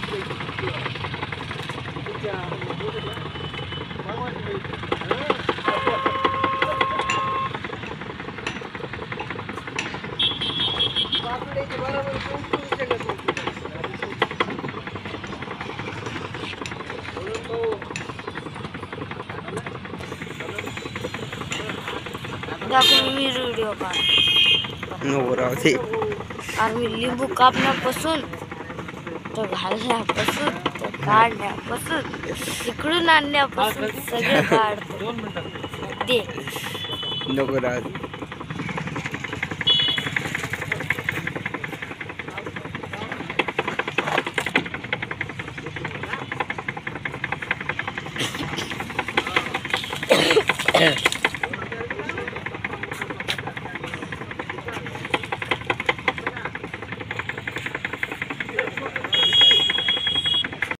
दाखवून मी व्हिडिओ काढ नको राहू दे. आम्ही लिंबू कापण्यापासून तर घालण्यापासून तर काढण्यापासून इकडून आणण्यापासून सगळं काढतो ते. नको राहू दे.